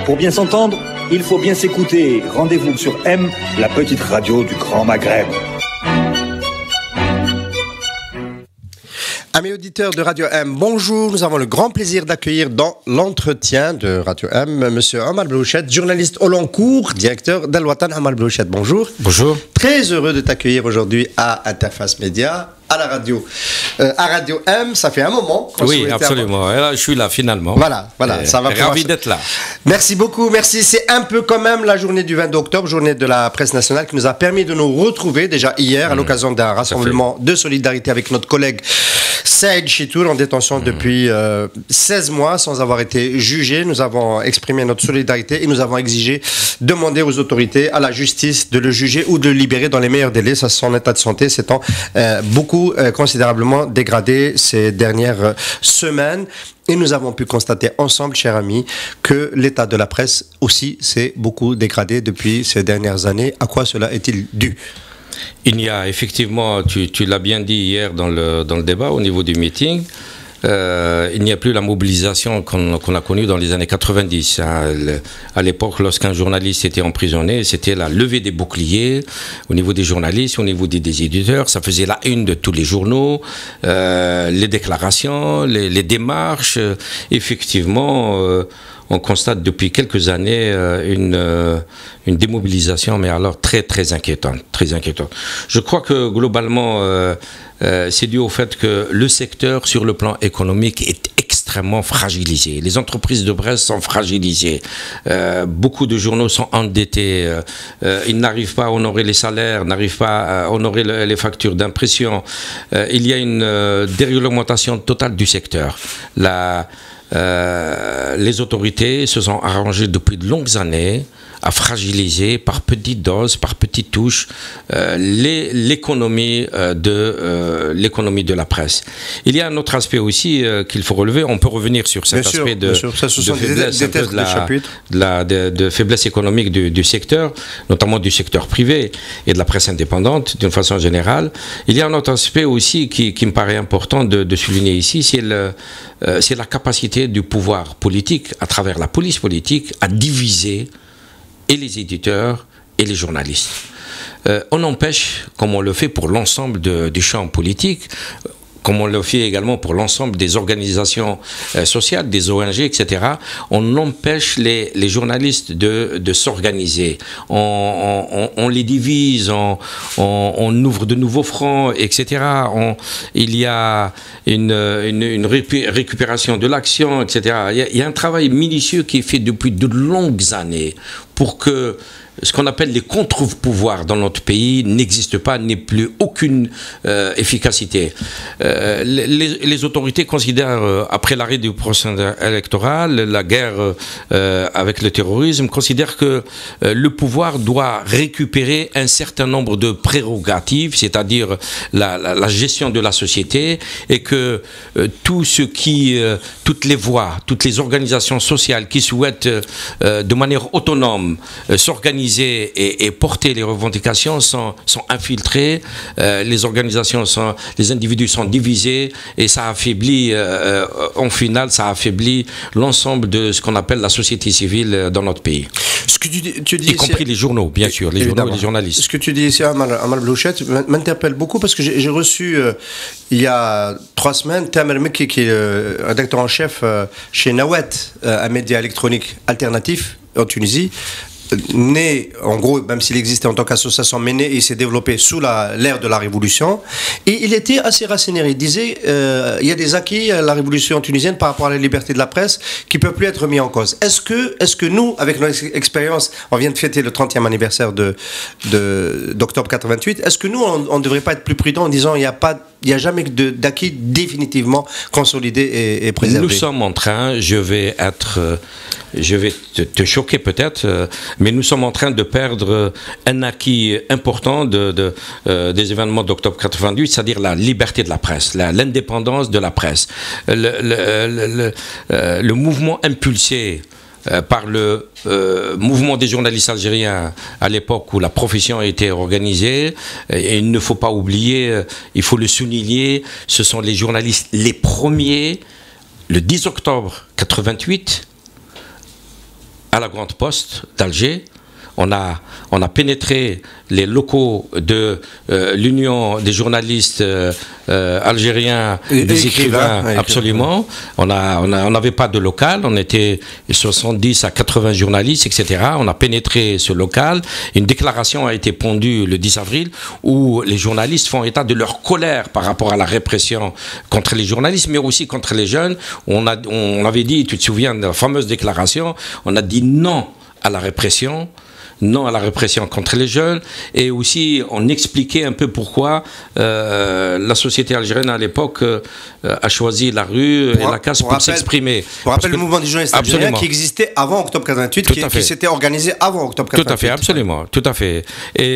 Pour bien s'entendre, il faut bien s'écouter. Rendez-vous sur M, la petite radio du Grand Maghreb. Amis auditeurs de Radio M, bonjour. Nous avons le grand plaisir d'accueillir dans l'entretien de Radio M Monsieur Omar Blouchet, journaliste au long cours, directeur d'Al Watan. Omar Blouchet, bonjour. Bonjour. Très heureux de t'accueillir aujourd'hui à Interface Média, à la radio. À Radio M, ça fait un moment. Oui, absolument. Et là, je suis là finalement. Voilà, ça va. Ravi d'être là. Merci beaucoup, merci. C'est un peu quand même la journée du 22 octobre, journée de la presse nationale, qui nous a permis de nous retrouver déjà hier à l'occasion d'un rassemblement de solidarité avec notre collègue Saïd Chitour, en détention depuis 16 mois sans avoir été jugé. Nous avons exprimé notre solidarité et nous avons demandé aux autorités, à la justice, de le juger ou de le libérer dans les meilleurs délais. Son état de santé s'étant considérablement dégradé ces dernières semaines. Et nous avons pu constater ensemble, chers amis, que l'état de la presse aussi s'est beaucoup dégradé depuis ces dernières années. À quoi cela est-il dû ? Il y a effectivement, tu l'as bien dit hier dans le débat au niveau du meeting, il n'y a plus la mobilisation qu'on a connue dans les années 90. À l'époque, lorsqu'un journaliste était emprisonné, c'était la levée des boucliers au niveau des journalistes, au niveau des éditeurs. Ça faisait la une de tous les journaux, les déclarations, les démarches. Effectivement, on constate depuis quelques années une démobilisation, mais alors très très inquiétante, très inquiétante. Je crois que globalement, c'est dû au fait que le secteur sur le plan économique est extrêmement fragilisé. Les entreprises de presse sont fragilisées. Beaucoup de journaux sont endettés. Ils n'arrivent pas à honorer les salaires, n'arrivent pas à honorer les factures d'impression. Il y a une déréglementation totale du secteur. Les autorités se sont arrangées depuis de longues années à fragiliser par petites doses, par petites touches, l'économie de la presse. Il y a un autre aspect aussi qu'il faut relever. On peut revenir sur cet aspect de faiblesse économique du secteur, notamment du secteur privé et de la presse indépendante d'une façon générale. Il y a un autre aspect aussi qui me paraît important de souligner ici, c'est la capacité du pouvoir politique, à travers la police politique, à diviser et les éditeurs et les journalistes. On empêche, comme on le fait pour l'ensemble du champ politique, comme on le fait également pour l'ensemble des organisations sociales, des ONG, etc., on empêche les journalistes de s'organiser. On les divise, on ouvre de nouveaux fronts, etc. Il y a une récupération de l'action, etc. Il y a un travail minutieux qui est fait depuis de longues années pour que ce qu'on appelle les contre-pouvoirs dans notre pays n'existe pas, n'ait plus aucune efficacité. Les autorités considèrent, après l'arrêt du processus électoral, la guerre avec le terrorisme, considèrent que le pouvoir doit récupérer un certain nombre de prérogatives, c'est-à-dire la gestion de la société, et que toutes les voix, toutes les organisations sociales qui souhaitent de manière autonome s'organiser et porter les revendications sont infiltrés, les individus sont divisés, et ça affaiblit, en final, ça affaiblit l'ensemble de ce qu'on appelle la société civile dans notre pays. Ce que tu dis y compris les journaux, bien sûr, les journaux et les journalistes. Ce que tu dis ici, Omar Blouchet, m'interpelle beaucoup parce que j'ai reçu il y a 3 semaines Tamer Mekki, qui est rédacteur en chef chez Nawat, un média électronique alternatif en Tunisie. Né, en gros, même s'il existait en tant qu'association, mais né, il s'est développé sous l'ère de la Révolution. Et il était assez racinaire. Il disait il y a des acquis à la Révolution tunisienne par rapport à la liberté de la presse qui ne peuvent plus être mis en cause. Est-ce que nous, avec notre expérience, on vient de fêter le 30e anniversaire d'octobre 88, est-ce que nous, on ne devrait pas être plus prudent en disant il n'y a jamais d'acquis définitivement consolidé et préservé? Nous sommes en train, je vais te choquer peut-être, mais nous sommes en train de perdre un acquis important des événements d'octobre 88, c'est-à-dire la liberté de la presse, l'indépendance de la presse. Le mouvement impulsé par le mouvement des journalistes algériens à l'époque où la profession a été organisée, et il ne faut pas oublier, il faut le souligner, ce sont les journalistes les premiers, le 10 octobre 88, à la Grande Poste d'Alger. On a pénétré les locaux de l'Union des journalistes algériens, des écrivains, absolument. On n'avait pas de local, on était 70 à 80 journalistes, etc. On a pénétré ce local. Une déclaration a été pondue le 10 avril où les journalistes font état de leur colère par rapport à la répression contre les journalistes, mais aussi contre les jeunes. On avait dit, tu te souviens de la fameuse déclaration, on a dit non à la répression. Non à la répression contre les jeunes, et aussi on expliquait un peu pourquoi la société algérienne à l'époque a choisi la rue et la casse pour s'exprimer. Pour rappel, le mouvement des journalistes algériens qui existait avant octobre 88, qui s'était organisé avant octobre 88. Tout à fait, absolument, tout à fait. Et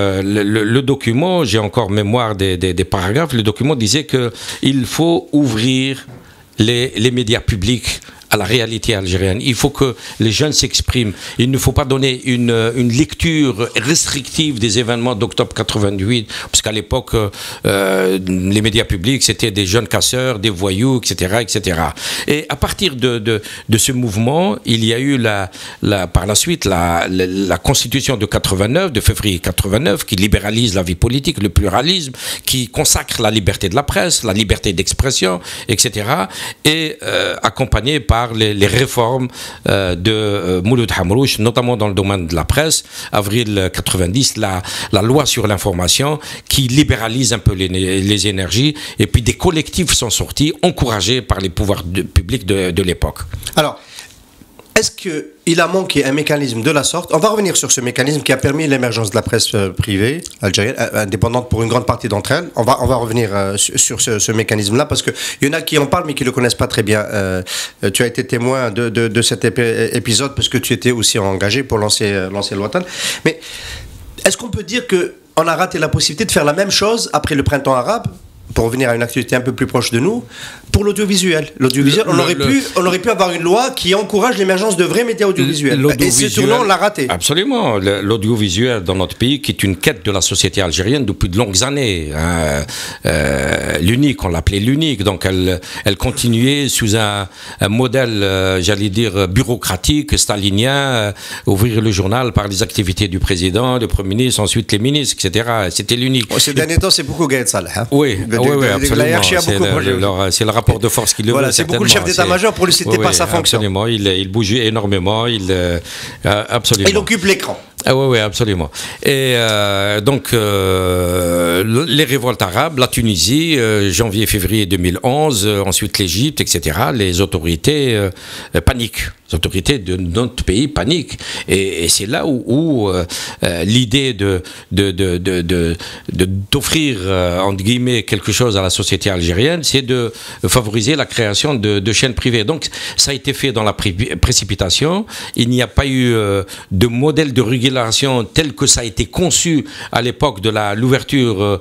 le document, j'ai encore mémoire des paragraphes, le document disait qu'il faut ouvrir les médias publics à la réalité algérienne. Il faut que les jeunes s'expriment. Il ne faut pas donner une lecture restrictive des événements d'octobre 88, parce qu'à l'époque, les médias publics, c'était des jeunes casseurs, des voyous, etc., etc. Et à partir de ce mouvement, il y a eu par la suite la Constitution de 89, de février 89, qui libéralise la vie politique, le pluralisme, qui consacre la liberté de la presse, la liberté d'expression, etc., et accompagné par les réformes de Mouloud Hamrouche, notamment dans le domaine de la presse, avril 90, la loi sur l'information qui libéralise un peu les énergies, et puis des collectifs sont sortis, encouragés par les pouvoirs publics de l'époque. Alors, est-ce qu'il a manqué un mécanisme de la sorte? On va revenir sur ce mécanisme qui a permis l'émergence de la presse privée algérienne, indépendante pour une grande partie d'entre elles. On va revenir sur ce mécanisme-là, parce qu'il y en a qui en parlent mais qui ne le connaissent pas très bien. Tu as été témoin de cet épisode parce que tu étais aussi engagé pour lancer l'Ouatan. Mais est-ce qu'on peut dire qu'on a raté la possibilité de faire la même chose après le printemps arabe, pour revenir à une activité un peu plus proche de nous, pour l'audiovisuel. On aurait pu avoir une loi qui encourage l'émergence de vrais médias audiovisuels. Et ce tournant, on l'a raté. Absolument. L'audiovisuel dans notre pays, qui est une quête de la société algérienne depuis de longues années. L'unique, on l'appelait l'unique. Donc elle continuait sous un modèle, j'allais dire, bureaucratique, stalinien, ouvrir le journal par les activités du président, du Premier ministre, ensuite les ministres, etc. C'était l'unique. Ces derniers temps, c'est beaucoup Gaël Salah. Hein. Oui, absolument. C'est le rapport de force qui le veut. C'est beaucoup le chef d'état-major, pour lui, c'était pas sa fonction. Absolument, il bougeait énormément, absolument. Il occupe l'écran. Oui, absolument. Et donc, les révoltes arabes, la Tunisie, janvier-février 2011, ensuite l'Égypte, etc., les autorités paniquent. Les autorités de notre pays paniquent. Et c'est là où l'idée d'offrir, entre guillemets, quelque chose à la société algérienne, c'est de favoriser la création de chaînes privées. Donc, ça a été fait dans la précipitation. Il n'y a pas eu de modèle de régulation tel que ça a été conçu à l'époque de l'ouverture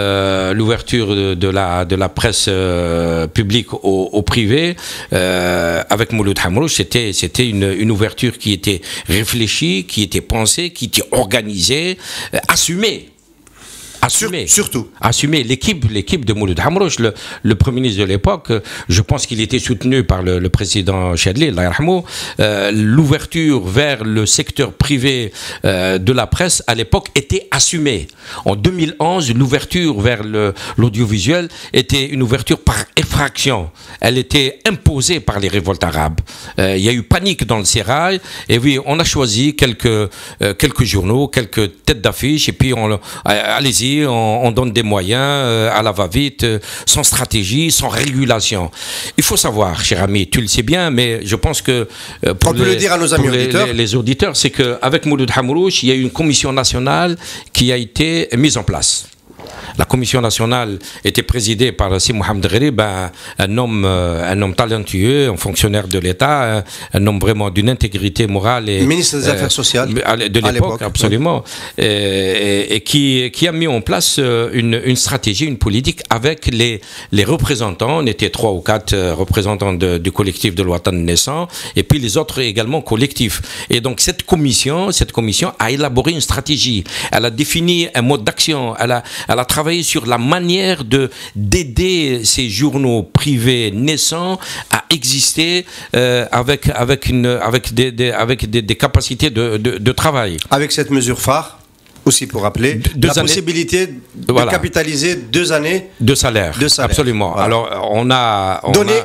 de la presse publique au privé. Avec Mouloud Hamrouche, c'était une ouverture qui était réfléchie, qui était pensée, qui était organisée, assumée. Surtout. Assumer l'équipe de Mouloud Hamrouche, le Premier ministre de l'époque, je pense qu'il était soutenu par le président Chadli, l'ouverture vers le secteur privé de la presse à l'époque était assumée. En 2011, l'ouverture vers l'audiovisuel était une ouverture par effraction. Elle était imposée par les révoltes arabes. Il y a eu panique dans le sérail, et oui, on a choisi quelques journaux, quelques têtes d'affiche, et puis allez-y, on donne des moyens à la va-vite, sans stratégie, sans régulation. Il faut savoir, cher ami, tu le sais bien, mais je pense que pour le dire à nos amis auditeurs, les auditeurs, c'est qu'avec Mouloud Hamrouche, il y a eu une commission nationale qui a été mise en place. La commission nationale était présidée par Si Mohamed Gharib, un homme talentueux, un fonctionnaire de l'État, un homme vraiment d'une intégrité morale. Et ministre des Affaires sociales de l'époque, absolument. Et qui a mis en place une stratégie, une politique avec les représentants. On était 3 ou 4 représentants du collectif de l'Ouatan naissant, et puis les autres également collectifs. Et donc cette commission a élaboré une stratégie. Elle a défini un mode d'action. Elle a elle a travaillé sur la manière d'aider ces journaux privés naissants à exister avec des capacités de travail. Avec cette mesure phare, aussi pour rappeler, la possibilité de capitaliser 2 années de salaire. Absolument. Voilà. Alors on a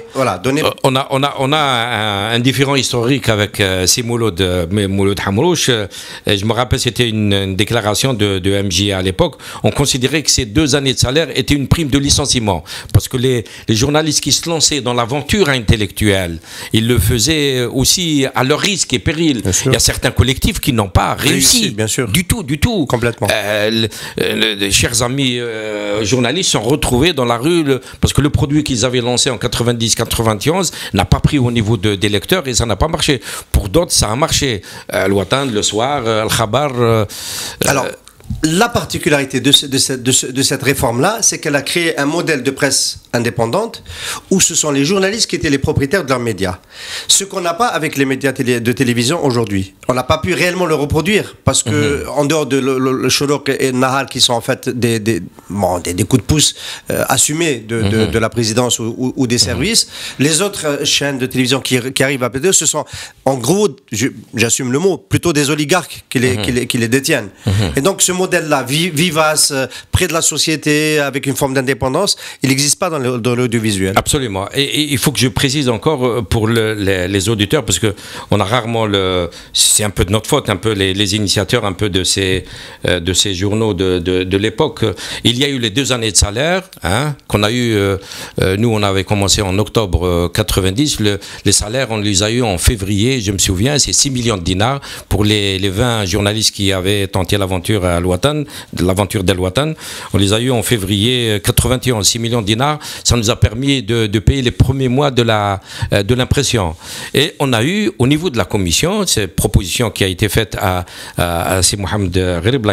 un différent historique avec Mouloud Hamrouch. Je me rappelle, c'était une déclaration de MJ à l'époque. On considérait que ces 2 années de salaire étaient une prime de licenciement parce que les journalistes qui se lançaient dans l'aventure intellectuelle, ils le faisaient aussi à leur risque et péril. Il y a certains collectifs qui n'ont pas réussi bien sûr. Du tout. Complètement. Les chers amis journalistes sont retrouvés dans la rue parce que le produit qu'ils avaient lancé en 90-91 n'a pas pris au niveau des lecteurs et ça n'a pas marché. Pour d'autres, ça a marché. Al-Watan, Le Soir, Al-Khabar. Alors, la particularité de cette réforme-là, c'est qu'elle a créé un modèle de presse indépendante où ce sont les journalistes qui étaient les propriétaires de leurs médias. Ce qu'on n'a pas avec les médias de télévision aujourd'hui. On n'a pas pu réellement le reproduire parce que, en dehors de le Shorouk et Nahar, qui sont en fait des coups de pouce assumés de la présidence ou des services, les autres chaînes de télévision qui arrivent à P2, ce sont en gros, j'assume le mot, plutôt des oligarques qui les détiennent. Et donc ce modèle-là, vivace, près de la société, avec une forme d'indépendance, il n'existe pas dans l'audiovisuel. Absolument. Et il faut que je précise encore pour les auditeurs, parce qu'on a rarement c'est un peu de notre faute, un peu les initiateurs un peu de ces journaux de l'époque. Il y a eu les 2 années de salaire qu'on a eu, nous on avait commencé en octobre 90, les salaires on les a eu en février, je me souviens, c'est 6 millions de dinars pour les 20 journalistes qui avaient tenté l'aventure à Al-Watan, l'aventure d'Al-Watan. On les a eu en février 91, 6 millions de dinars. Ça nous a permis de payer les premiers mois de l'impression. Et on a eu, au niveau de la commission, cette proposition qui a été faite à C. Mohamed Gharib,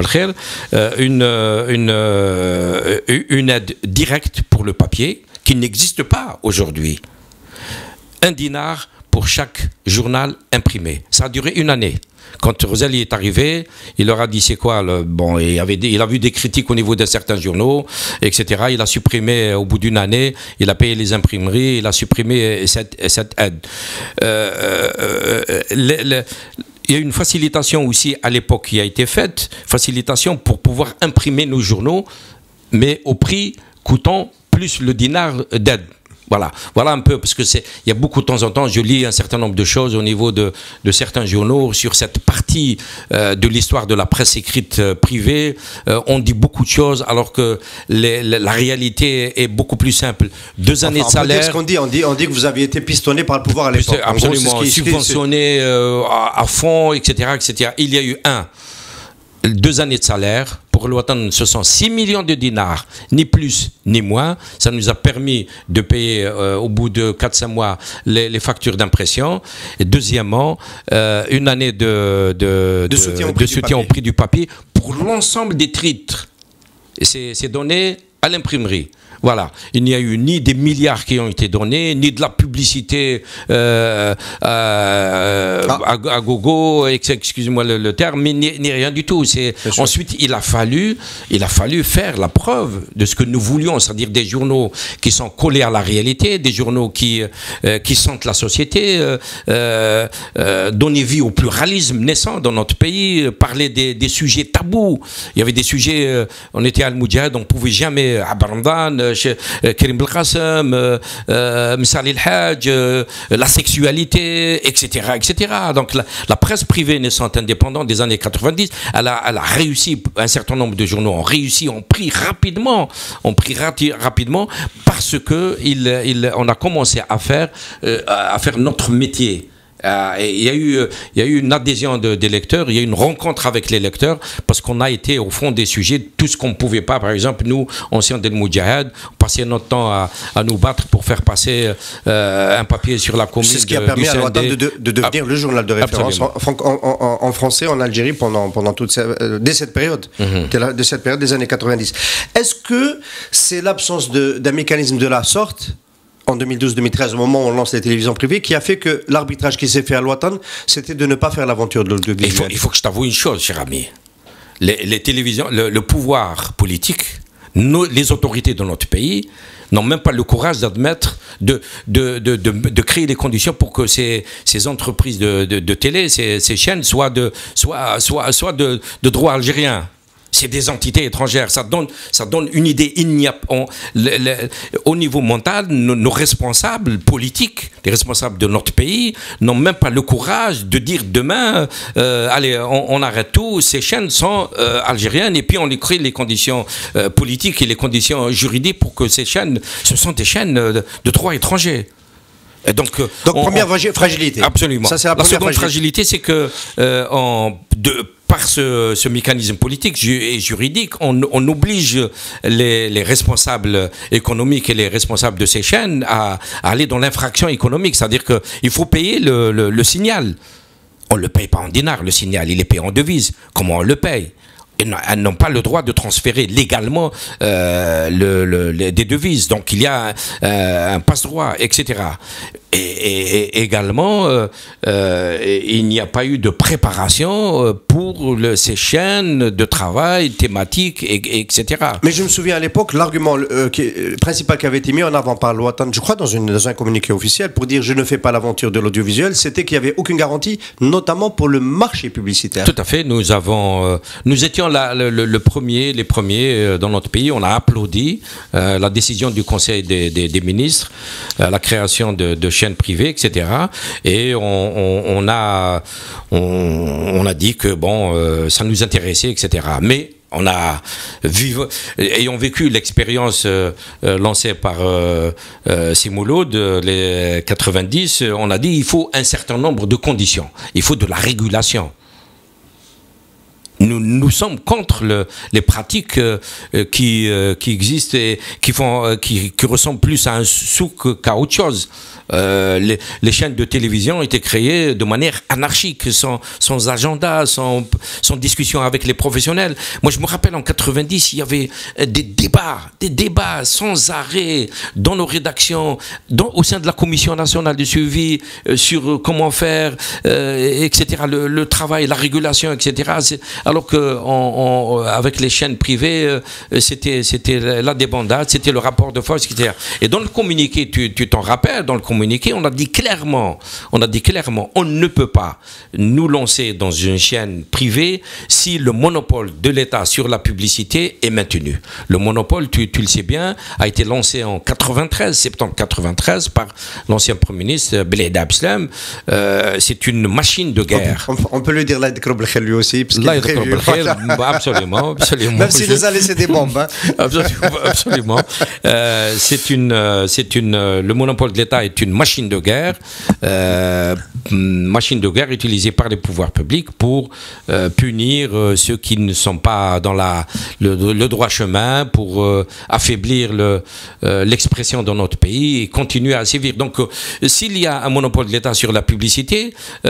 une aide directe pour le papier qui n'existe pas aujourd'hui. 1 dinar pour chaque journal imprimé. Ça a duré 1 année. Quand Rosali est arrivé, il leur a dit c'est quoi il a vu des critiques au niveau de certains journaux, etc. Il a supprimé au bout d'1 année, il a payé les imprimeries, il a supprimé cette aide. Il y a une facilitation aussi à l'époque qui a été faite, facilitation pour pouvoir imprimer nos journaux, mais au prix coûtant plus le dinar d'aide. Voilà un peu, parce que il y a beaucoup de temps en temps, je lis un certain nombre de choses au niveau de certains journaux sur cette partie de l'histoire de la presse écrite privée. On dit beaucoup de choses alors que la réalité est beaucoup plus simple. 2 années de salaire. Ce qu'on dit, on dit que vous aviez été pistonné par le pouvoir à l'époque. Absolument, subventionné à fond, etc. Il y a eu 2 années de salaire. Pour Al-Watan, ce sont 6 millions de dinars, ni plus ni moins. Ça nous a permis de payer au bout de 4-5 mois les factures d'impression. Et deuxièmement, 1 année de soutien au prix du papier pour l'ensemble des titres. Et c'est donné à l'imprimerie. Voilà, il n'y a eu ni des milliards qui ont été donnés, ni de la publicité à gogo, excusez-moi le terme, mais ni rien du tout. Ensuite, il a fallu faire la preuve de ce que nous voulions, c'est-à-dire des journaux qui sont collés à la réalité, des journaux qui sentent la société, donner vie au pluralisme naissant dans notre pays, parler des sujets tabous. Il y avait des sujets, on était à Al-Moudjahid, on ne pouvait jamais, à Barandan, Karim Belkacem, Msali El-Hajj, la sexualité, etc. Donc la presse privée naissante indépendante des années 90, elle a réussi, un certain nombre de journaux ont réussi, ont pris rapidement parce que on a commencé à faire notre métier. Il y a eu une adhésion des lecteurs, il y a eu une rencontre avec les lecteurs parce qu'on a été au fond des sujets, tout ce qu'on ne pouvait pas. Par exemple, nous, anciens del Moudjahid, on passait notre temps à nous battre pour faire passer un papier sur la commune. C'est ce qui a permis à Al-Watan de devenir le journal de référence en français en Algérie dès cette période, de cette période des années 90. Est-ce que c'est l'absence d'un mécanisme de la sorte en 2012-2013, au moment où on lance les télévisions privées, qui a fait que l'arbitrage qui s'est fait à Al-Watan, c'était de ne pas faire l'aventure de l'audiovisuel? Il faut que je t'avoue une chose, cher ami. les télévisions, le pouvoir politique, les autorités de notre pays n'ont même pas le courage d'admettre, de créer les conditions pour que ces entreprises de télé, ces chaînes soient de droit algérien. C'est des entités étrangères. Ça donne une idée. Au niveau mental, nos responsables politiques, les responsables de notre pays, n'ont même pas le courage de dire demain, allez, on arrête tout, ces chaînes sont algériennes, et puis on crée les conditions politiques et les conditions juridiques pour que ces chaînes, ce sont des chaînes de droit étranger. Et donc première fragilité. Absolument. Ça, c'est la seconde fragilité, c'est que par ce mécanisme politique et juridique, on oblige les responsables économiques et les responsables de ces chaînes à aller dans l'infraction économique. C'est-à-dire qu'il faut payer le signal. On ne le paye pas en dinars, le signal, il est payé en devises. Comment on le paye ? Elles n'ont pas le droit de transférer légalement des devises. Donc il y a un passe-droit, etc. Et également, il n'y a pas eu de préparation pour ces chaînes de travail thématiques, etc. Mais je me souviens à l'époque, l'argument principal qui avait été mis en avant par Al-Watan, je crois dans un communiqué officiel, pour dire je ne fais pas l'aventure de l'audiovisuel, c'était qu'il n'y avait aucune garantie, notamment pour le marché publicitaire. Tout à fait. Nous étions les premiers dans notre pays. On a applaudi la décision du Conseil des ministres, la création de chaînes privées, etc. Et on a dit que bon, ça nous intéressait, etc. Mais on a ayant vécu l'expérience lancée par Simolo de les 90, on a dit il faut un certain nombre de conditions. Il faut de la régulation. Nous sommes contre les pratiques qui existent et qui ressemblent plus à un souk qu'à autre chose. Les chaînes de télévision ont été créées de manière anarchique, sans agenda, sans discussion avec les professionnels. Moi, je me rappelle en 90, il y avait des débats sans arrêt dans nos rédactions, au sein de la Commission nationale de suivi sur comment faire, etc. Le travail, la régulation, etc. Alors que avec les chaînes privées, c'était la débandade, c'était le rapport de force, etc. Et dans le communiqué, tu t'en rappelles, dans le communiqué, on a dit clairement, on ne peut pas nous lancer dans une chaîne privée si le monopole de l'État sur la publicité est maintenu. Le monopole, tu le sais bien, a été lancé en septembre 93, par l'ancien Premier ministre Beled Abslam. C'est une machine de guerre. On peut lui dire là lui aussi, parce absolument. Même s'il nous a laissé des bombes. Hein. Absolument. Le monopole de l'État est une machine de guerre utilisée par les pouvoirs publics pour punir ceux qui ne sont pas dans le droit chemin, pour affaiblir l'expression dans notre pays et continuer à sévir. Donc, s'il y a un monopole de l'État sur la publicité, on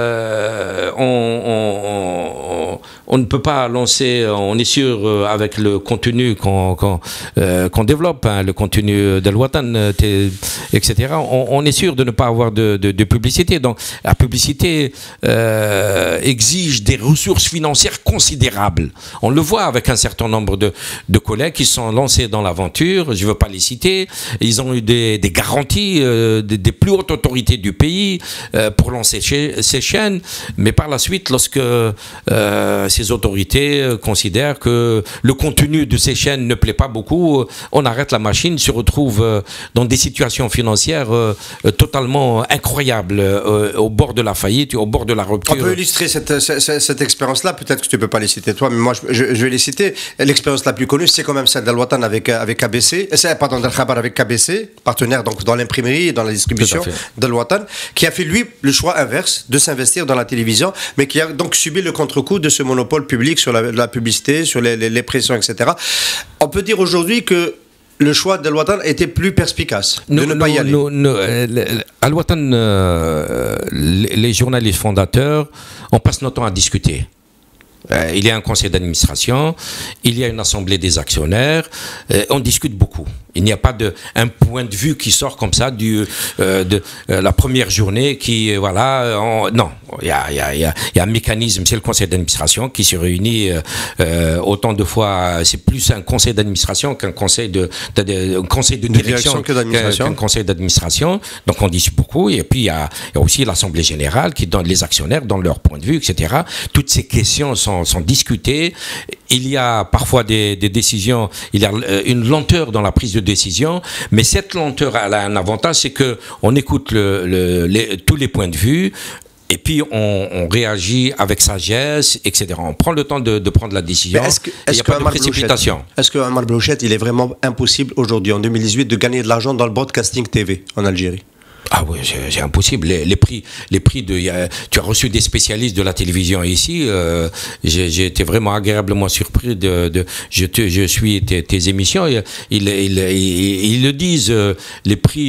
ne peut pas lancer, on est sûr, avec le contenu qu'on développe, le contenu d'Al-Watan, etc., on est sûr de ne pas avoir de publicité. Donc la publicité exige des ressources financières considérables. On le voit avec un certain nombre de collègues qui sont lancés dans l'aventure, je ne veux pas les citer, ils ont eu des garanties des plus hautes autorités du pays pour lancer ces chaînes, mais par la suite, lorsque ces autorités considèrent que le contenu de ces chaînes ne plaît pas beaucoup, on arrête la machine, se retrouve dans des situations financières totalement incroyables, au bord de la faillite, au bord de la rupture. On peut illustrer cette expérience-là, peut-être que tu ne peux pas les citer toi, mais moi je vais les citer. L'expérience la plus connue, c'est quand même celle d'Al-Watan avec KBC, pardon, d'Al-Khabar avec KBC, partenaire donc dans l'imprimerie et dans la distribution d'Al-Watan, qui a fait lui le choix inverse de s'investir dans la télévision, mais qui a donc subi le contre-coup de ce monopole public sur la publicité, sur les pressions, etc. On peut dire aujourd'hui que le choix d'Al-Watan était plus perspicace de ne pas y aller. Al-Watan, les journalistes fondateurs, on passe notre temps à discuter. Il y a un conseil d'administration, il y a une assemblée des actionnaires, on discute beaucoup. Il n'y a pas un point de vue qui sort comme ça de la première journée qui, voilà, non. Il y a un mécanisme, c'est le conseil d'administration qui se réunit autant de fois. C'est plus un conseil d'administration qu'un conseil de direction qu'un conseil d'administration. Donc on discute beaucoup. Et puis il y a aussi l'Assemblée générale qui donne, les actionnaires donnent leur point de vue, etc. Toutes ces questions sont discutées. Il y a parfois des décisions, il y a une lenteur dans la prise de décision, mais cette lenteur elle a un avantage, c'est que on écoute tous les points de vue. Et puis on réagit avec sagesse, etc. On prend le temps de prendre la décision. Il n'y a pas de précipitation. Est-ce que Amar Blouchet, il est vraiment impossible aujourd'hui, en 2018, de gagner de l'argent dans le broadcasting TV en Algérie? Ah oui, c'est impossible. Les prix tu as reçu des spécialistes de la télévision ici. J'ai été vraiment agréablement surpris je suis tes émissions. Ils le disent. Les prix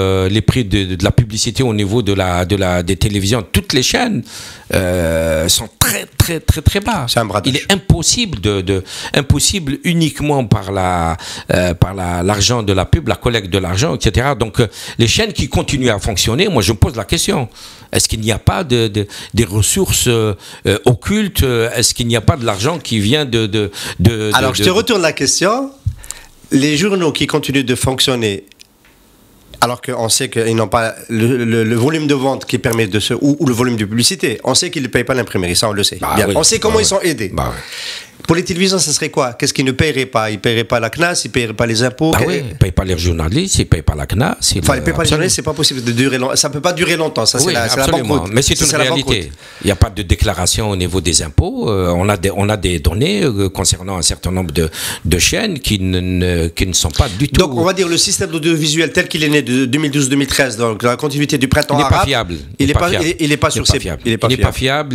de la publicité au niveau des télévisions, toutes les chaînes sont très très très très bas. C'est un bradage. Il est impossible uniquement par l'argent de la pub, la collecte de l'argent, etc. Donc les chaînes qui continuent à fonctionner, moi je me pose la question, est-ce qu'il n'y a pas des ressources occultes? Est-ce qu'il n'y a pas de l'argent qui vient Alors je te retourne la question. Les journaux qui continuent de fonctionner, alors qu'on sait qu'ils n'ont pas le volume de vente qui permet ou le volume de publicité, on sait qu'ils ne payent pas l'imprimerie, ça on le sait. Oui, on sait comment ils sont aidés. Pour les télévisions, ça serait quoi? Qu'est-ce qu'ils ne paieraient pas? Ils ne paieraient pas la CNAS, ils ne paieraient pas les impôts? Oui, ils ne payent pas les journalistes, ils ne payent pas la CNAS. Enfin, ils ne payent pas les journalistes, c'est pas possible de durer longtemps. Ça ne peut pas durer longtemps, ça c'est la banqueroute. Mais c'est une réalité. Il n'y a pas de déclaration au niveau des impôts. On a des données concernant un certain nombre de chaînes qui ne sont pas du tout... Donc on va dire le système audiovisuel tel qu'il est né de 2012-2013, donc la continuité du printemps arabe... Il n'est pas fiable. Il n'est pas sur ses... Il n'est pas fiable.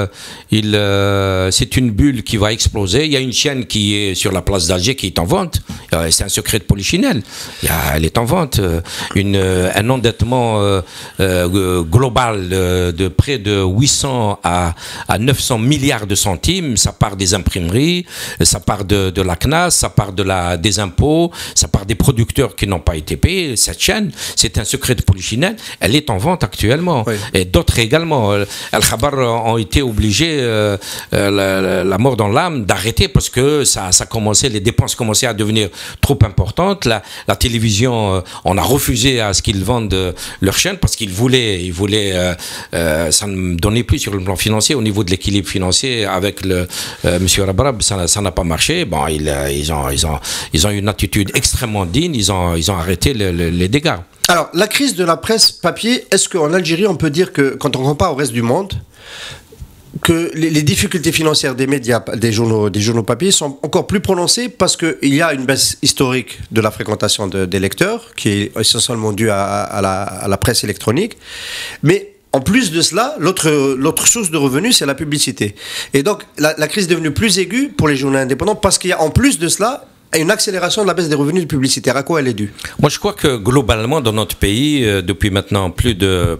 C'est une bulle qui va exploser. Il y a une chaîne qui est sur la place d'Alger qui est en vente. C'est un secret de Polichinelle. Elle est en vente. Un endettement global de près de 800 à 900 milliards de centimes. Ça part des imprimeries, ça part de la CNAS, ça part des impôts, ça part des producteurs qui n'ont pas été payés. Cette chaîne, c'est un secret de Polichinelle. Elle est en vente actuellement. Oui. Et d'autres également. Al-Khabar ont été obligés, la mort dans l'âme, d'arrêter parce que les dépenses commençaient à devenir trop importantes. La télévision, on a refusé à ce qu'ils vendent leur chaîne parce qu'ils voulaient ça ne donnait plus sur le plan financier, au niveau de l'équilibre financier avec monsieur Rabrab, ça n'a pas marché. Bon, ils ont une attitude extrêmement digne, ils ont arrêté les dégâts. Alors, la crise de la presse papier, est-ce qu'en Algérie, on peut dire que, quand on compare au reste du monde, que les difficultés financières des médias, des journaux papier sont encore plus prononcées parce qu'il y a une baisse historique de la fréquentation des lecteurs, qui est essentiellement due à la presse électronique. Mais en plus de cela, l'autre source de revenus, c'est la publicité. Et donc, la crise est devenue plus aiguë pour les journaux indépendants parce qu'il y a en plus de cela une accélération de la baisse des revenus publicitaires. À quoi elle est due? Moi, je crois que globalement, dans notre pays, depuis maintenant plus de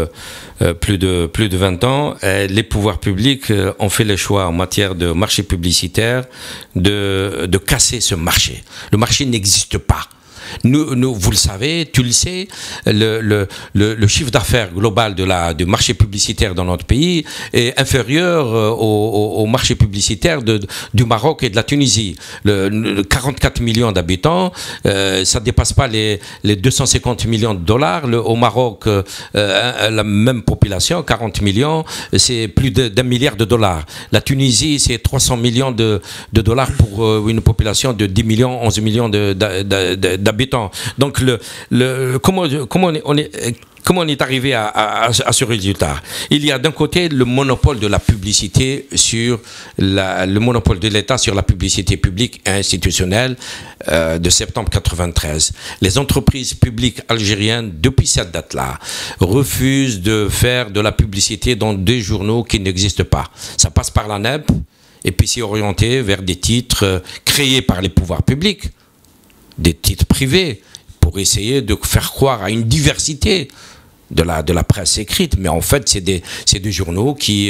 20 ans, les pouvoirs publics ont fait le choix en matière de marché publicitaire de casser ce marché. Le marché n'existe pas. Nous, vous le savez, tu le sais, le chiffre d'affaires global du marché publicitaire dans notre pays est inférieur au marché publicitaire du Maroc et de la Tunisie. 44 millions d'habitants, ça dépasse pas les 250 millions de dollars. Au Maroc, la même population, 40 millions, c'est plus d'1 milliard de dollars. La Tunisie, c'est 300 millions de dollars pour une population de 10 millions, 11 millions d'habitants. Donc, comment on est arrivé à ce résultat? Il y a d'un côté le monopole de la publicité le monopole de l'État sur la publicité publique et institutionnelle de septembre 93. Les entreprises publiques algériennes, depuis cette date-là, refusent de faire de la publicité dans des journaux qui n'existent pas. Ça passe par la NEP et puis c'est orienté vers des titres créés par les pouvoirs publics, des titres privés, pour essayer de faire croire à une diversité de la presse écrite, mais en fait c'est des journaux qui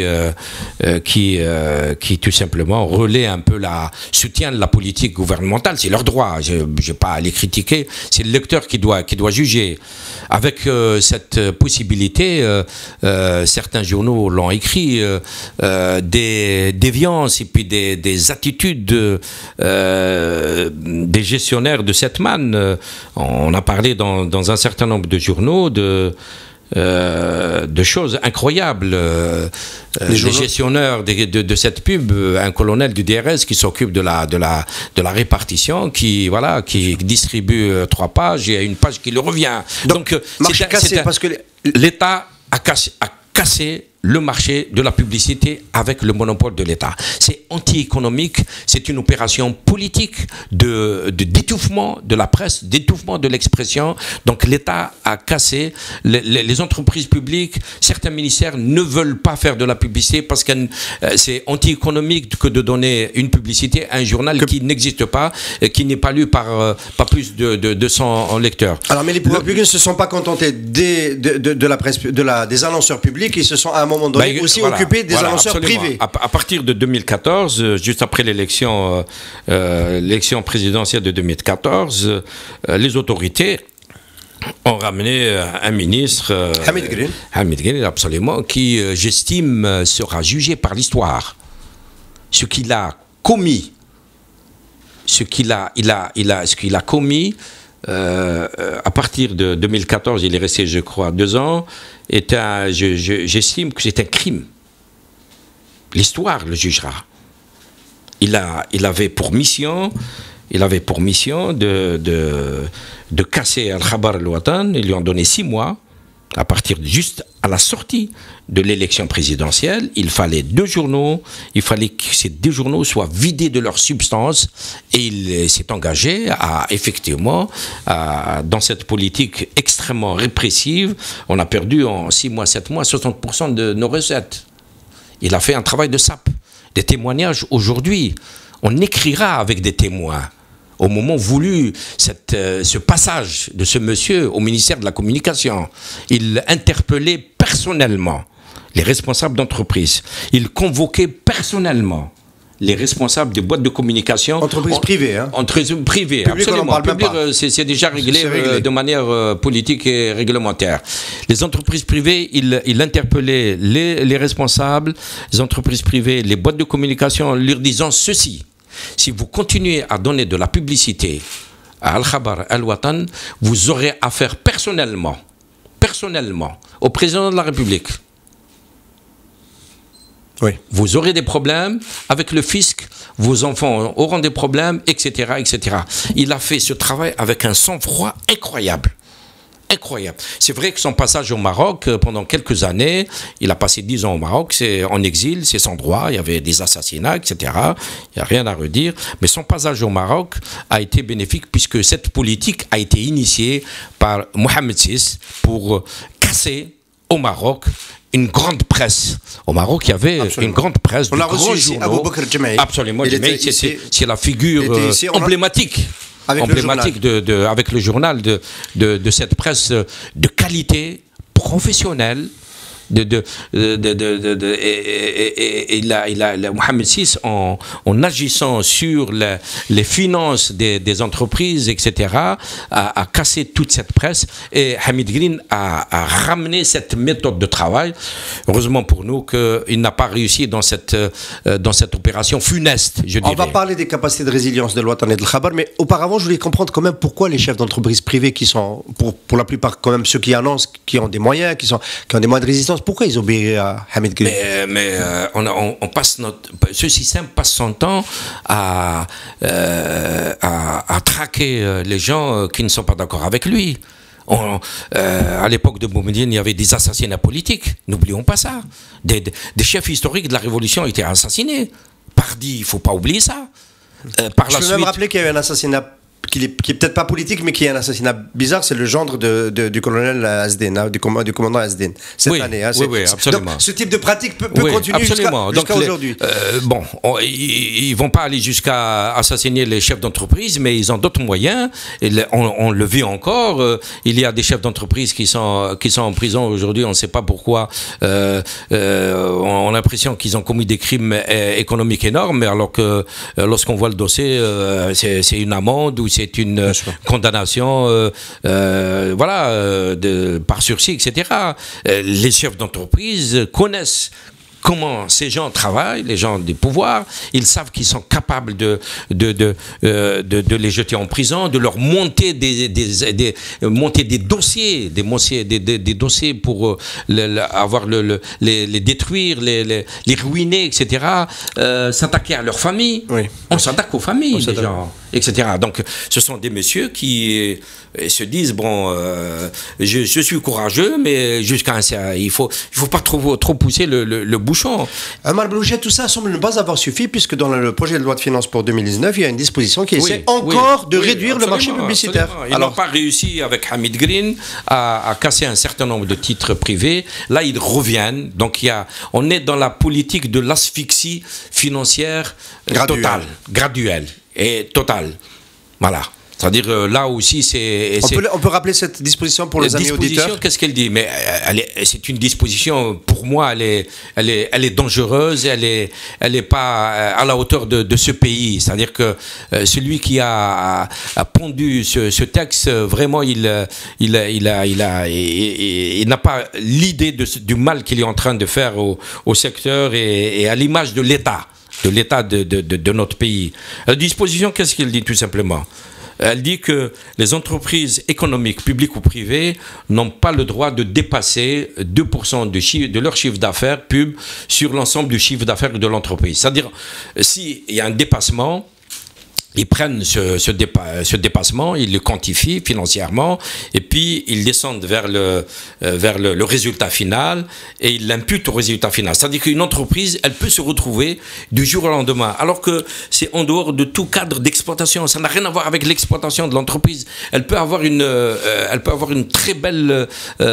tout simplement relaient un peu soutiennent la politique gouvernementale. C'est leur droit, j'ai pas à les critiquer, c'est le lecteur qui doit juger. Avec cette possibilité, certains journaux l'ont écrit, des déviances et puis des attitudes des gestionnaires de cette manne. On a parlé dans un certain nombre de journaux de choses incroyables. Les gestionnaires de cette pub, un colonel du DRS qui s'occupe de la répartition, qui distribue 3 pages et une page qui lui revient. Donc parce que l'État a cassé le marché de la publicité avec le monopole de l'État. C'est anti-économique, c'est une opération politique d'étouffement de la presse, d'étouffement de l'expression. Donc l'État a cassé les entreprises publiques. Certains ministères ne veulent pas faire de la publicité parce que c'est anti-économique que de donner une publicité à un journal qui n'existe pas, qui n'est pas lu par pas plus de 200 lecteurs. Alors mais les pouvoirs publics ne se sont pas contentés de la presse, des annonceurs publics, ils se sont à un moment donné aussi occupés des annonceurs privés. À partir de 2014, juste après l'élection présidentielle de 2014, les autorités ont ramené un ministre, Hamid Green, absolument, qui, j'estime, sera jugé par l'histoire. Ce qu'il a commis, à partir de 2014, il est resté, je crois, 2 ans, j'estime que c'est un crime. L'histoire le jugera. Il avait pour mission de casser Al-Khabar Al-Watan. Ils lui ont donné 6 mois. À partir juste à la sortie de l'élection présidentielle, il fallait 2 journaux, il fallait que ces 2 journaux soient vidés de leur substance, et il s'est engagé à, effectivement, dans cette politique extrêmement répressive, on a perdu en 6 mois, 7 mois, 60% de nos recettes. Il a fait un travail de sape. Des témoignages aujourd'hui, on écrira avec des témoins. Au moment voulu, ce passage de ce monsieur au ministère de la Communication, il interpellait personnellement les responsables d'entreprises. Il convoquait personnellement les responsables des boîtes de communication. Entreprises privées, hein. Entreprises privées, public, absolument. Public, c'est déjà réglé, de manière politique et réglementaire. Les entreprises privées, il interpellait les responsables, les entreprises privées, les boîtes de communication, en leur disant ceci. Si vous continuez à donner de la publicité à Al-Khabar Al-Watan, vous aurez affaire personnellement au président de la République. Oui. Vous aurez des problèmes avec le fisc, vos enfants auront des problèmes, etc., etc. Il a fait ce travail avec un sang-froid incroyable. Incroyable. C'est vrai que son passage au Maroc, pendant quelques années, il a passé 10 ans au Maroc, c'est en exil, c'est sans droit, il y avait des assassinats, etc. Il n'y a rien à redire. Mais son passage au Maroc a été bénéfique puisque cette politique a été initiée par Mohamed VI pour casser au Maroc une grande presse. Au Maroc, il y avait une grande presse, de grands journaux. Absolument, c'est la figure emblématique. Emblématique avec le journal de cette presse de qualité professionnelle. Mohamed VI, en agissant sur les finances des entreprises, etc., a cassé toute cette presse, et Hamid Green a ramené cette méthode de travail. Heureusement pour nous qu'il n'a pas réussi dans cette opération funeste, je dirais. On va parler des capacités de résilience de Al-Watan et de Khabar, mais auparavant, je voulais comprendre quand même pourquoi les chefs d'entreprise privées, qui sont pour la plupart quand même ceux qui annoncent, qui ont des moyens, qui ont des moyens de résistance, pourquoi ils obéissent à Hamid Green? On passe ce système passe son temps à traquer les gens qui ne sont pas d'accord avec lui. À l'époque de Boumediene, il y avait des assassinats politiques. N'oublions pas ça. Des chefs historiques de la Révolution étaient assassinés. Pardi, il ne faut pas oublier ça. Je peux même rappeler qu'il y a eu un assassinat qui est peut-être pas politique, mais qui est un assassinat bizarre, c'est le gendre du colonel Azdin, hein, du commandant Azdin, cette année. Hein, oui, absolument. Donc, ce type de pratique peut continuer jusqu'à aujourd'hui. Ils vont pas aller jusqu'à assassiner les chefs d'entreprise, mais ils ont d'autres moyens. Et on le vit encore. Il y a des chefs d'entreprise qui sont en prison aujourd'hui, on ne sait pas pourquoi. On a l'impression qu'ils ont commis des crimes économiques énormes, alors que lorsqu'on voit le dossier, c'est une amende ou c'est une condamnation par sursis, etc. Les chefs d'entreprise connaissent comment ces gens travaillent, les gens des pouvoirs. Ils savent qu'ils sont capables de les jeter en prison, de leur monter des dossiers, des dossiers pour les détruire, les ruiner, etc. S'attaquer à leur famille. Oui. On s'attaque aux familles des gens, etc. Donc, ce sont des messieurs qui se disent je suis courageux, mais il faut pas trop pousser le bouchon. Amar Belouchet, tout ça semble ne pas avoir suffi, puisque dans le projet de loi de finances pour 2019, il y a une disposition qui essaie encore de réduire le marché publicitaire. Ils n'ont pas réussi avec Hamid Green à casser un certain nombre de titres privés. Là, ils reviennent. Donc, on est dans la politique de l'asphyxie financière graduelle et totale. Voilà. C'est-à-dire, là aussi, on peut rappeler cette disposition pour les amis auditeurs. Qu'est-ce qu'elle dit? Mais c'est une disposition, pour moi, elle est dangereuse, elle est pas à la hauteur de ce pays. C'est-à-dire que celui qui a pondu ce texte, vraiment, il n'a pas l'idée du mal qu'il est en train de faire au secteur et à l'image de l'État de notre pays. La disposition, qu'est-ce qu'elle dit, tout simplement? Elle dit que les entreprises économiques, publiques ou privées, n'ont pas le droit de dépasser 2% de leur chiffre d'affaires pub sur l'ensemble du chiffre d'affaires de l'entreprise. C'est-à-dire, s'il y a un dépassement, ils prennent ce dépassement, ils le quantifient financièrement, et puis ils descendent vers le résultat final, et ils l'imputent au résultat final. C'est-à-dire qu'une entreprise, elle peut se retrouver du jour au lendemain, alors que c'est en dehors de tout cadre d'exploitation. Ça n'a rien à voir avec l'exploitation de l'entreprise. Elle peut avoir une très belle,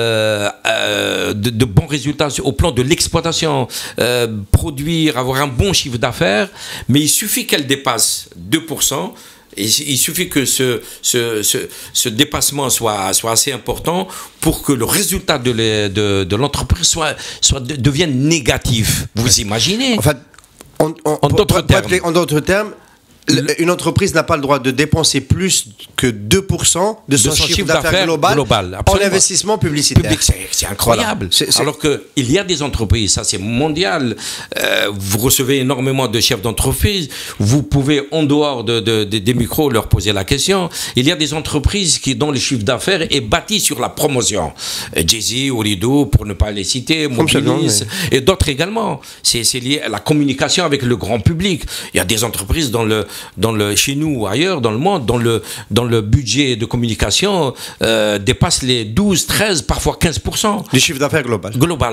de bons résultats au plan de l'exploitation, produire, avoir un bon chiffre d'affaires, mais il suffit qu'elle dépasse 2%. Il suffit que ce dépassement soit assez important pour que le résultat de l'entreprise devienne négatif. Vous imaginez? En fait, en d'autres termes, une entreprise n'a pas le droit de dépenser plus que 2% de son chiffre d'affaires global en investissement publicitaire. C'est incroyable. Voilà. Alors qu'il y a des entreprises, ça c'est mondial, vous recevez énormément de chefs d'entreprise, vous pouvez en dehors des micros leur poser la question. Il y a des entreprises dont le chiffre d'affaires est bâti sur la promotion. Jay-Z, Orido, pour ne pas les citer, Mobilis, et d'autres également. C'est lié à la communication avec le grand public. Il y a des entreprises chez nous ou ailleurs dans le monde, dans le budget de communication dépasse les 12, 13, parfois 15%. Du chiffre d'affaires global.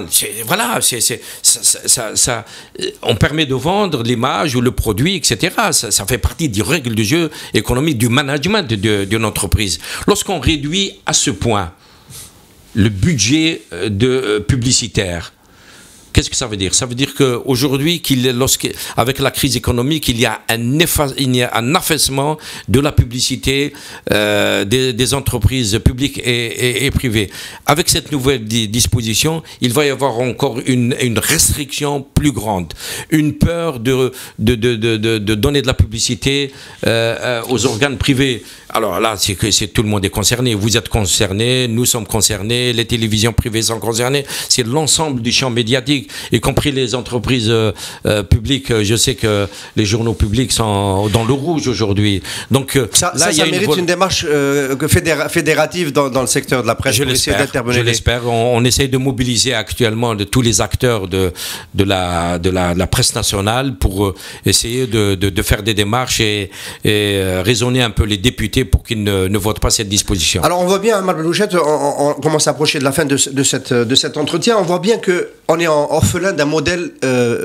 On permet de vendre l'image ou le produit, etc. Ça fait partie des règles du jeu économique, du management d'une entreprise. Lorsqu'on réduit à ce point le budget publicitaire, qu'est-ce que ça veut dire? Ça veut dire qu'aujourd'hui, avec la crise économique, il y a un affaissement de la publicité des entreprises publiques et privées. Avec cette nouvelle disposition, il va y avoir encore une restriction plus grande, une peur de donner de la publicité aux organes privés. Alors là, c'est tout le monde est concerné. Vous êtes concernés, nous sommes concernés, les télévisions privées sont concernées. C'est l'ensemble du champ médiatique, y compris les entreprises publiques. Je sais que les journaux publics sont dans le rouge aujourd'hui. Donc ça mérite une démarche fédérative dans le secteur de la presse. Je l'espère. On essaye de mobiliser actuellement tous les acteurs de la presse nationale pour essayer de faire des démarches et raisonner un peu les députés pour qu'ils ne votent pas cette disposition. Alors on voit bien, Amar Belouchet, on commence à approcher de la fin de cet entretien. On voit bien qu'on est orphelin d'un modèle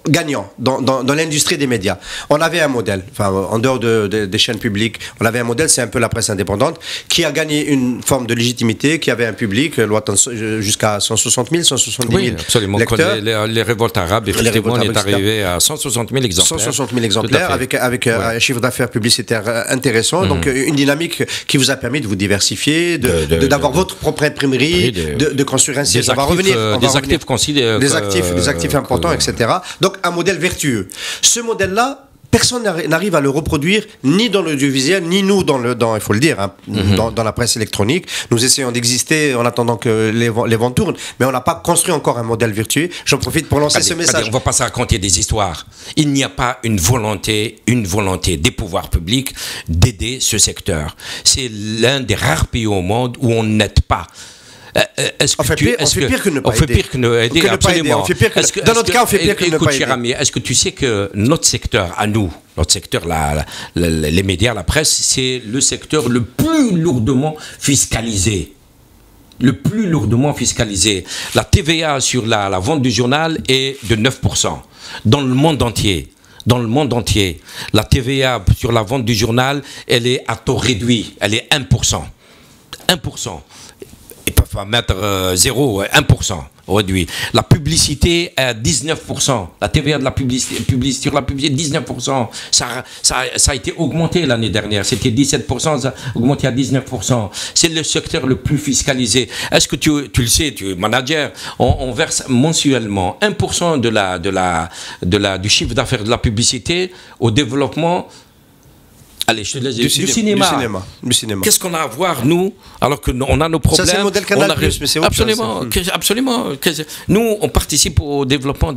gagnant dans l'industrie des médias. On avait un modèle, enfin, en dehors des chaînes publiques, on avait un modèle, c'est un peu la presse indépendante, qui a gagné une forme de légitimité, qui avait un public, jusqu'à 160 000, 170 000 absolument. lecteurs. Les révoltes arabes, effectivement, on est arrivé à 160 000 exemplaires. 160 000 exemplaires, avec un chiffre d'affaires publicitaire intéressant, donc une dynamique qui vous a permis de vous diversifier, d'avoir votre propre imprimerie, de construire un site. Des actifs considérés. Des actifs importants, etc. Donc, un modèle vertueux. Ce modèle-là, personne n'arrive à le reproduire, ni dans l'audiovisuel, ni nous, il faut le dire, hein, dans la presse électronique. Nous essayons d'exister en attendant que les vents tournent, mais on n'a pas construit encore un modèle vertueux. J'en profite pour lancer ce message. On ne va pas se raconter des histoires. Il n'y a pas une volonté des pouvoirs publics d'aider ce secteur. C'est l'un des rares pays au monde où on n'aide pas. On fait pire que ne pas aider. On fait pire que ne aider, absolument. Dans notre cas, on fait pire que ne pas aider. Cher ami, est-ce que tu sais que notre secteur, à nous, notre secteur, les médias, la presse, c'est le secteur le plus lourdement fiscalisé. Le plus lourdement fiscalisé. La TVA sur la vente du journal est de 9%. Dans le monde entier. Dans le monde entier, la TVA sur la vente du journal, elle est à taux réduit. Elle est 1%. 1%. Ils peuvent pas mettre 0, 1% réduit. La publicité à 19%. La TVA de la publicité sur la publicité, 19%. Ça a été augmenté l'année dernière. C'était 17%, ça a augmenté à 19%. C'est le secteur le plus fiscalisé. Est-ce que tu le sais, tu es manager, on verse mensuellement 1% du chiffre d'affaires de la publicité au développement. Allez, je te laisse du cinéma. Qu'est-ce qu'on a à voir, nous, alors qu'on a nos problèmes? Ça, c'est le modèle Canal+, mais c'est autre chose. Absolument. Nous, on participe au développement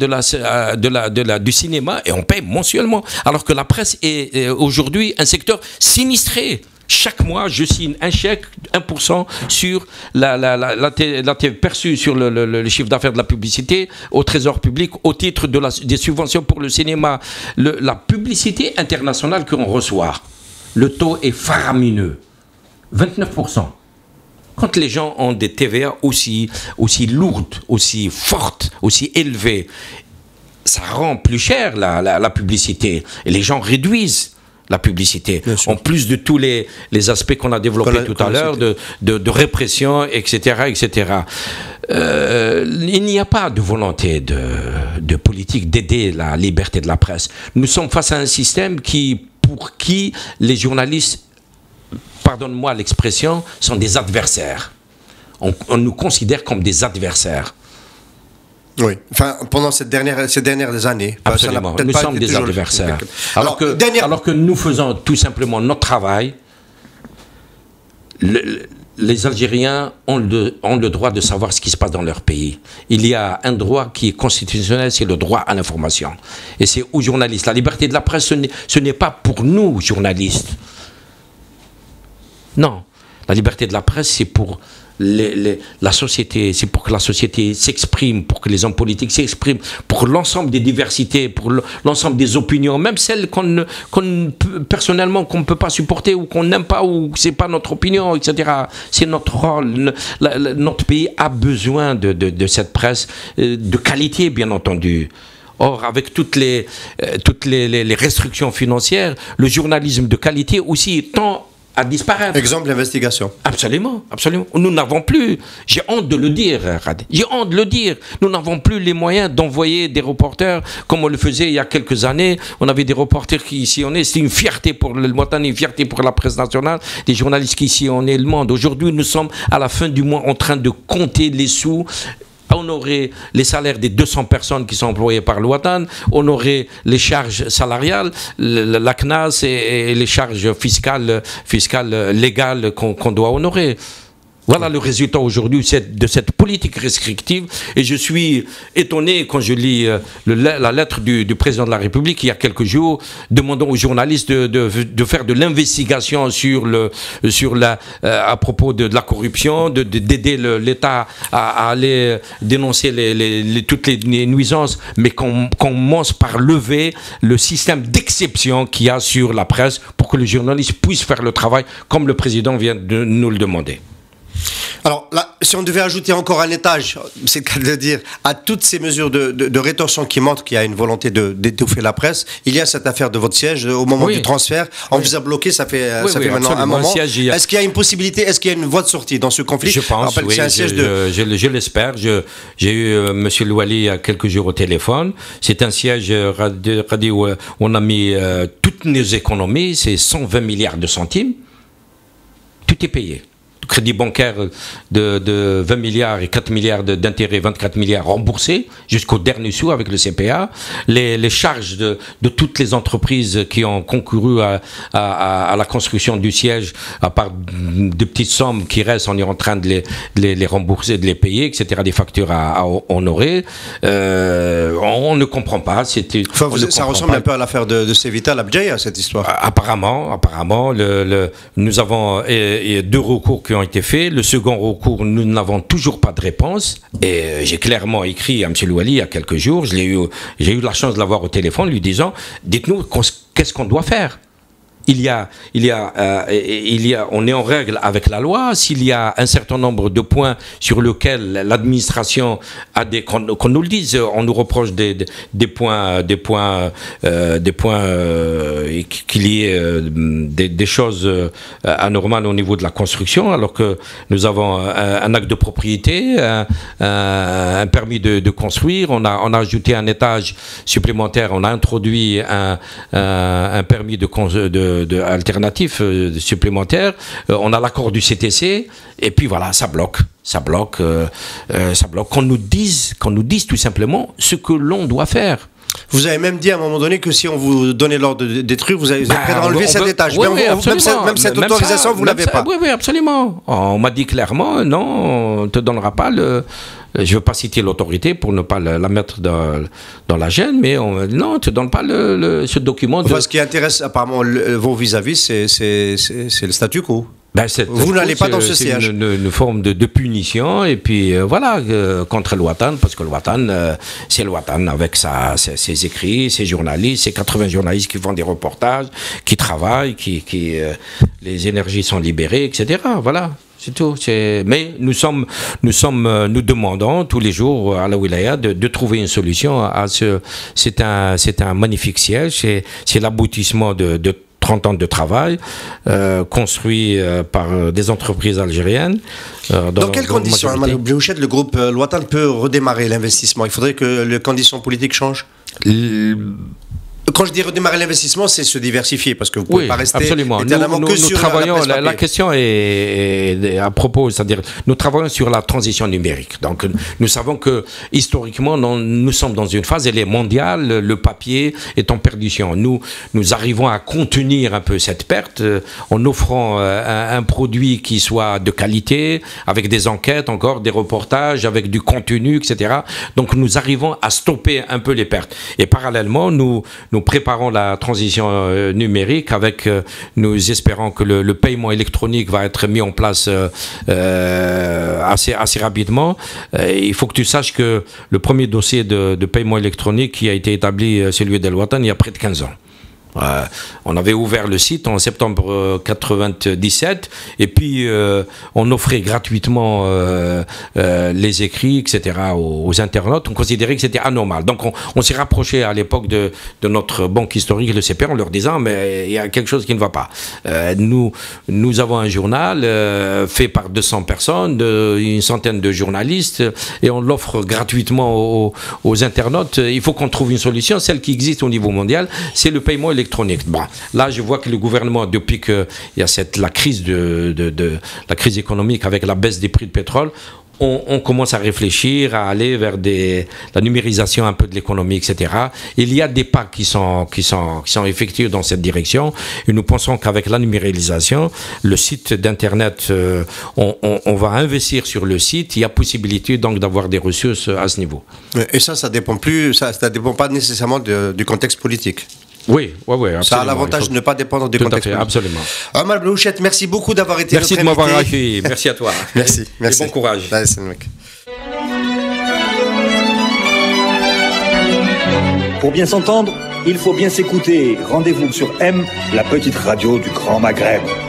du cinéma et on paye mensuellement. Alors que la presse est aujourd'hui un secteur sinistré. Chaque mois, je signe un chèque, 1% sur la perçue sur le chiffre d'affaires de la publicité au trésor public au titre des subventions pour le cinéma. La publicité internationale qu'on reçoit, le taux est faramineux, 29%. Quand les gens ont des TVA aussi lourdes, aussi fortes, aussi élevées, ça rend plus cher la publicité et les gens réduisent la publicité, en plus de tous les aspects qu'on a développés tout à l'heure, de répression, etc., etc. Il n'y a pas de volonté de politique d'aider la liberté de la presse. Nous sommes face à un système pour qui les journalistes, pardonne-moi l'expression, sont des adversaires. On nous considère comme des adversaires. Oui, enfin, pendant ces dernières années. Absolument, nous sommes des adversaires. Alors que nous faisons tout simplement notre travail, les Algériens ont le droit de savoir ce qui se passe dans leur pays. Il y a un droit qui est constitutionnel, c'est le droit à l'information. Et c'est aux journalistes. La liberté de la presse, ce n'est pas pour nous, journalistes. Non, la liberté de la presse, c'est pour la société, c'est pour que la société s'exprime, pour que les hommes politiques s'expriment, pour l'ensemble des diversités, pour l'ensemble des opinions, même celles personnellement qu'on ne peut pas supporter ou qu'on n'aime pas ou c'est pas notre opinion, etc. C'est notre rôle. Notre pays a besoin de cette presse de qualité, bien entendu. Or, avec toutes les restrictions financières, le journalisme de qualité aussi tend à disparaître. Exemple, l'investigation. Absolument, absolument. Nous n'avons plus, j'ai honte de le dire, j'ai honte de le dire, nous n'avons plus les moyens d'envoyer des reporters comme on le faisait il y a quelques années. On avait des reporters qui sillonnaient, c'était une fierté pour le Mauritanie, une fierté pour la presse nationale, des journalistes qui sillonnaient le monde. Aujourd'hui, nous sommes à la fin du mois en train de compter les sous, honorer les salaires des 200 personnes qui sont employées par l'Ouatan, honorer les charges salariales, la CNAS et les charges fiscales légales qu'on doit honorer. Voilà le résultat aujourd'hui de cette politique restrictive. Et je suis étonné quand je lis la lettre du président de la République il y a quelques jours, demandant aux journalistes de faire de l'investigation à propos de la corruption, d'aider l'État à aller dénoncer toutes les nuisances, mais qu'on commence par lever le système d'exception qu'il y a sur la presse pour que le journaliste puisse faire le travail comme le président vient de nous le demander. Alors là, si on devait ajouter encore un étage, c'est le cas de le dire, à toutes ces mesures de rétorsion qui montrent qu'il y a une volonté d'étouffer la presse, il y a cette affaire de votre siège au moment du transfert. On vous a bloqué, ça fait maintenant un moment. Est-ce qu'il y a une possibilité, est-ce qu'il y a une voie de sortie dans ce conflit? Je pense, oui, je l'espère. J'ai eu M. Louali il y a quelques jours au téléphone. C'est un siège radio où on a mis toutes nos économies, c'est 120 milliards de centimes. Tout est payé. Crédit bancaire de 20 milliards et 4 milliards d'intérêts, 24 milliards remboursés jusqu'au dernier sou avec le CPA. Les charges de toutes les entreprises qui ont concouru à la construction du siège, à part de petites sommes qui restent, on est en train de les rembourser, de les payer, etc., des factures à honorer. On ne comprend pas. Ça ressemble un peu à l'affaire de Cevita, l'Abjaïa, cette histoire. Apparemment, nous avons deux recours qui ont été faits. Le second recours, nous n'avons toujours pas de réponse. Et j'ai clairement écrit à M. Louali il y a quelques jours. J'ai eu la chance de l'avoir au téléphone, lui disant, dites-nous qu'est-ce qu'on doit faire. On est en règle avec la loi. S'il y a un certain nombre de points sur lesquels l'administration a qu'on nous le dise, on nous reproche des points qu'il y ait des choses anormales au niveau de la construction, alors que nous avons un acte de propriété, un permis de construire. On a ajouté un étage supplémentaire. On a introduit un permis alternatif supplémentaire, on a l'accord du CTC, et puis voilà, ça bloque, qu'on nous dise tout simplement ce que l'on doit faire. Vous avez même dit à un moment donné que si on vous donnait l'ordre de détruire, vous êtes prêt à enlever cet étage. Oui, même cette autorisation, vous ne l'avez pas. Oui, absolument. On m'a dit clairement, non, on ne te donnera pas le... Je ne veux pas citer l'autorité pour ne pas la mettre dans la gêne, mais non, on ne te donne pas ce document. Ce qui intéresse apparemment vos vis-à-vis, c'est le statu quo. Vous n'allez pas dans ce siège. C'est une forme de punition, et puis voilà, contre le Ouattane, parce que le Ouattane, c'est le Ouattane avec ses écrits, ses journalistes, ses 80 journalistes qui font des reportages, qui travaillent, les énergies sont libérées, etc. Voilà. C'est tout. Mais nous demandons tous les jours à la wilaya de trouver une solution à c'est un magnifique siège. C'est l'aboutissement de 30 ans de travail construit par des entreprises algériennes. Dans quelles conditions, Mme Blouchette, le groupe Ouattane peut redémarrer l'investissement? Il faudrait que les conditions politiques changent. Quand je dis redémarrer l'investissement, c'est se diversifier, parce que vous ne pouvez pas rester éternellement que sur la question est à propos, c'est-à-dire nous travaillons sur la transition numérique. Donc nous savons que historiquement, nous sommes dans une phase, elle est mondiale, le papier est en perdition. Nous arrivons à contenir un peu cette perte en offrant un produit qui soit de qualité, avec des enquêtes, encore des reportages, avec du contenu, etc. Donc nous arrivons à stopper un peu les pertes. Et parallèlement, nous préparons la transition numérique nous espérons que le paiement électronique va être mis en place assez rapidement. Il faut que tu saches que le premier dossier de paiement électronique qui a été établi, celui d'El Ouattane, il y a près de 15 ans. On avait ouvert le site en septembre 97, et puis on offrait gratuitement les écrits, etc. aux internautes. On considérait que c'était anormal. Donc on s'est rapproché à l'époque de notre banque historique, le CPR, en leur disant mais il y a quelque chose qui ne va pas. Nous avons un journal fait par 200 personnes, une centaine de journalistes, et on l'offre gratuitement aux internautes. Il faut qu'on trouve une solution. Celle qui existe au niveau mondial, c'est le paiement électronique. Bon, là, je vois que le gouvernement, depuis qu'il y a la crise la crise économique avec la baisse des prix de pétrole, on commence à réfléchir, à aller vers la numérisation un peu de l'économie, etc. Il y a des pas qui sont effectués dans cette direction, et nous pensons qu'avec la numérisation, le site d'internet, on va investir sur le site. Il y a possibilité donc d'avoir des ressources à ce niveau. Et ça dépend pas nécessairement du contexte politique. Oui, absolument. Ça a l'avantage de ne pas dépendre du contexte politique. Absolument. Omar Blouchette, merci beaucoup d'avoir été notre invité. Merci de m'avoir accueilli. Merci à toi. Merci. Et bon courage. Pour bien s'entendre, il faut bien s'écouter. Rendez-vous sur M, la petite radio du Grand Maghreb.